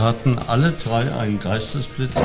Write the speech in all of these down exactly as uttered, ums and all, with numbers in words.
hatten alle drei einen Geistesblitz.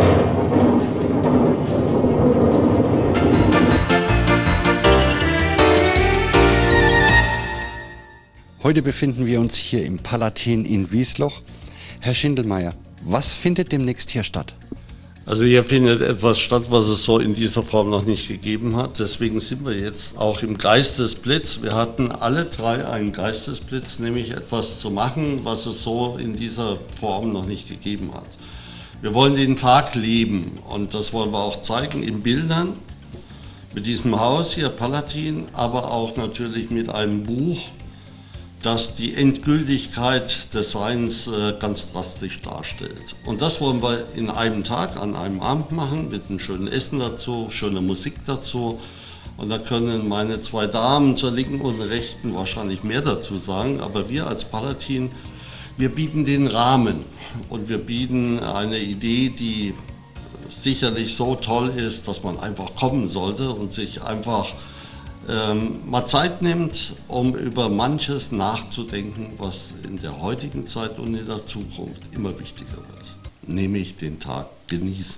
Heute befinden wir uns hier im Palatin in Wiesloch. Herr Schindelmeier, was findet demnächst hier statt? Also hier findet etwas statt, was es so in dieser Form noch nicht gegeben hat. Deswegen sind wir jetzt auch im Geistesblitz. Wir hatten alle drei einen Geistesblitz, nämlich etwas zu machen, was es so in dieser Form noch nicht gegeben hat. Wir wollen den Tag leben und das wollen wir auch zeigen in Bildern mit diesem Haus hier, Palatin, aber auch natürlich mit einem Buch, das die Endgültigkeit des Seins äh, ganz drastisch darstellt. Und das wollen wir in einem Tag, an einem Abend machen, mit einem schönen Essen dazu, schöner Musik dazu. Und da können meine zwei Damen zur Linken und Rechten wahrscheinlich mehr dazu sagen, aber wir als Palatin, wir bieten den Rahmen und wir bieten eine Idee, die sicherlich so toll ist, dass man einfach kommen sollte und sich einfach Ähm, mal Zeit nimmt, um über manches nachzudenken, was in der heutigen Zeit und in der Zukunft immer wichtiger wird, nämlich den Tag genießen.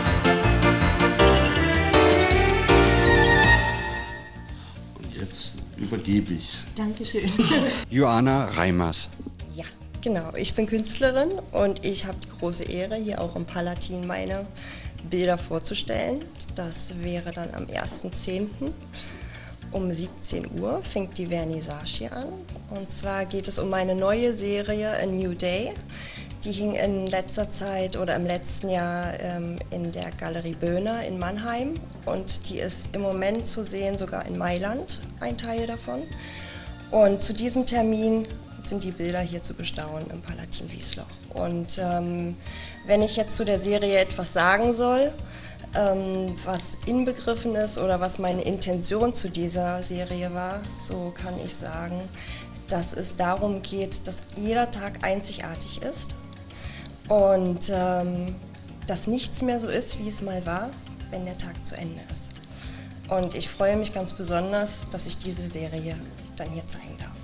Und jetzt übergebe ich. Dankeschön. Joanna Reimers. Ja, genau. Ich bin Künstlerin und ich habe die große Ehre, hier auch im Palatin meine Bilder vorzustellen. Das wäre dann am ersten zehnten Um siebzehn Uhr fängt die Vernissage hier an. Und zwar geht es um meine neue Serie A New Day. Die hing in letzter Zeit oder im letzten Jahr ähm, in der Galerie Böhner in Mannheim. Und die ist im Moment zu sehen sogar in Mailand, ein Teil davon. Und zu diesem Termin sind die Bilder hier zu bestaunen im Palatin Wiesloch. Und ähm, wenn ich jetzt zu der Serie etwas sagen soll, was inbegriffen ist oder was meine Intention zu dieser Serie war, so kann ich sagen, dass es darum geht, dass jeder Tag einzigartig ist und ähm, dass nichts mehr so ist, wie es mal war, wenn der Tag zu Ende ist. Und ich freue mich ganz besonders, dass ich diese Serie dann hier zeigen darf.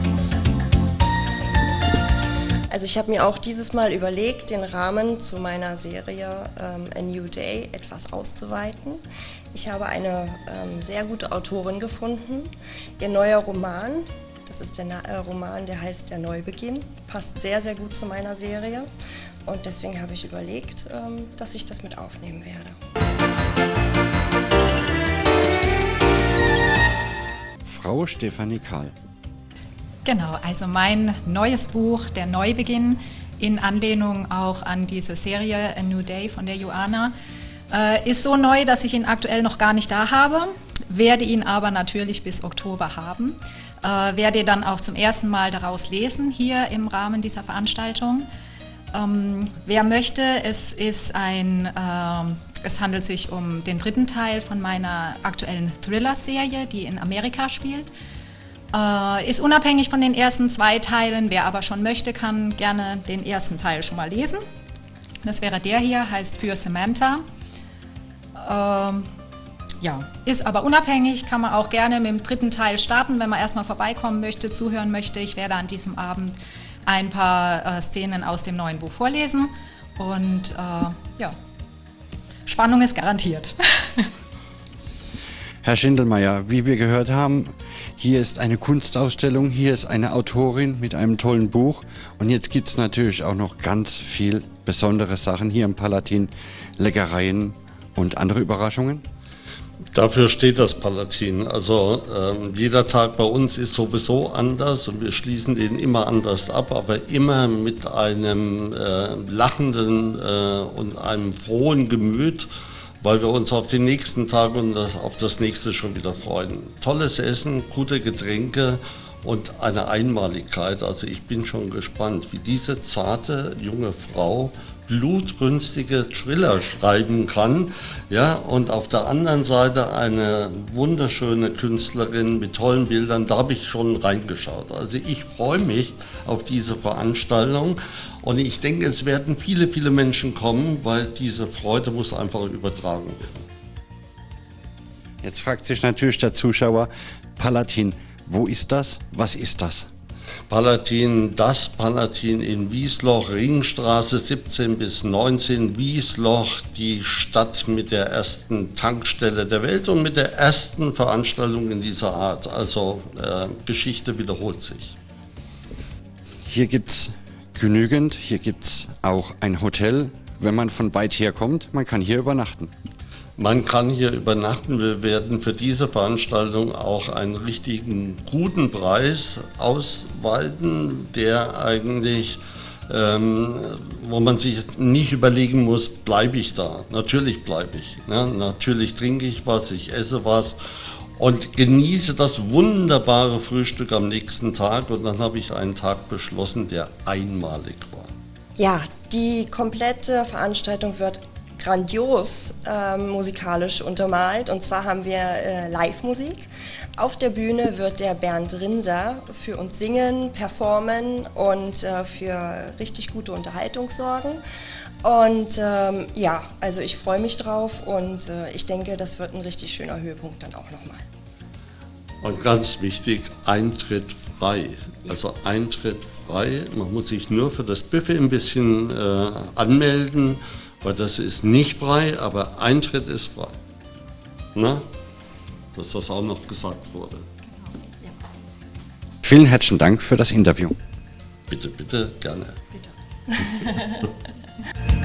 Also ich habe mir auch dieses Mal überlegt, den Rahmen zu meiner Serie ähm, A New Day etwas auszuweiten. Ich habe eine ähm, sehr gute Autorin gefunden. Ihr neuer Roman, das ist der Na äh, Roman, der heißt Der Neubeginn, passt sehr, sehr gut zu meiner Serie. Und deswegen habe ich überlegt, ähm, dass ich das mit aufnehmen werde. Frau Stefanie Kahl. Genau, also mein neues Buch, Der Neubeginn, in Anlehnung auch an diese Serie A New Day von der Joanna, äh, ist so neu, dass ich ihn aktuell noch gar nicht da habe, werde ihn aber natürlich bis Oktober haben, äh, werde dann auch zum ersten Mal daraus lesen, hier im Rahmen dieser Veranstaltung. Ähm, wer möchte, es ist ein, äh, es handelt sich um den dritten Teil von meiner aktuellen Thriller-Serie, die in Amerika spielt. Äh, ist unabhängig von den ersten zwei Teilen. Wer aber schon möchte, kann gerne den ersten Teil schon mal lesen. Das wäre der hier, heißt Für Samantha. Ähm, ja, ist aber unabhängig, kann man auch gerne mit dem dritten Teil starten, wenn man erstmal vorbeikommen möchte, zuhören möchte. Ich werde an diesem Abend ein paar äh, Szenen aus dem neuen Buch vorlesen und äh, ja, Spannung ist garantiert. Herr Schindelmeier, wie wir gehört haben, hier ist eine Kunstausstellung, hier ist eine Autorin mit einem tollen Buch und jetzt gibt es natürlich auch noch ganz viel besondere Sachen hier im Palatin, Leckereien und andere Überraschungen. Dafür steht das Palatin. Also ähm, jeder Tag bei uns ist sowieso anders und wir schließen den immer anders ab, aber immer mit einem äh, lachenden äh, und einem frohen Gemüt, weil wir uns auf den nächsten Tag und das, auf das nächste schon wieder freuen. Tolles Essen, gute Getränke und eine Einmaligkeit. Also ich bin schon gespannt, wie diese zarte junge Frau blutrünstige Thriller schreiben kann. Ja, und auf der anderen Seite eine wunderschöne Künstlerin mit tollen Bildern, da habe ich schon reingeschaut. Also ich freue mich auf diese Veranstaltung und ich denke, es werden viele, viele Menschen kommen, weil diese Freude muss einfach übertragen werden. Jetzt fragt sich natürlich der Zuschauer, Palatin, wo ist das? Was ist das? Palatin, das Palatin in Wiesloch, Ringstraße siebzehn bis neunzehn, Wiesloch, die Stadt mit der ersten Tankstelle der Welt und mit der ersten Veranstaltung in dieser Art. Also äh, Geschichte wiederholt sich. Hier gibt es genügend, hier gibt es auch ein Hotel. Wenn man von weit her kommt, man kann hier übernachten. Man kann hier übernachten. Wir werden für diese Veranstaltung auch einen richtigen guten Preis ausweiten, der eigentlich, ähm, wo man sich nicht überlegen muss, bleibe ich da? Natürlich bleibe ich. Ne? Natürlich trinke ich was, ich esse was und genieße das wunderbare Frühstück am nächsten Tag. Und dann habe ich einen Tag beschlossen, der einmalig war. Ja, die komplette Veranstaltung wird grandios äh, musikalisch untermalt, und zwar haben wir äh, Live-Musik. Auf der Bühne wird der Bernd Rinser für uns singen, performen und äh, für richtig gute Unterhaltung sorgen. Und ähm, ja, also ich freue mich drauf und äh, ich denke, das wird ein richtig schöner Höhepunkt dann auch nochmal. Und ganz wichtig, Eintritt frei. Also Eintritt frei, man muss sich nur für das Buffet ein bisschen äh, anmelden, weil das ist nicht frei, aber Eintritt ist frei. Na? Dass das auch noch gesagt wurde. Genau. Ja. Vielen herzlichen Dank für das Interview. Bitte, bitte, gerne. Bitte.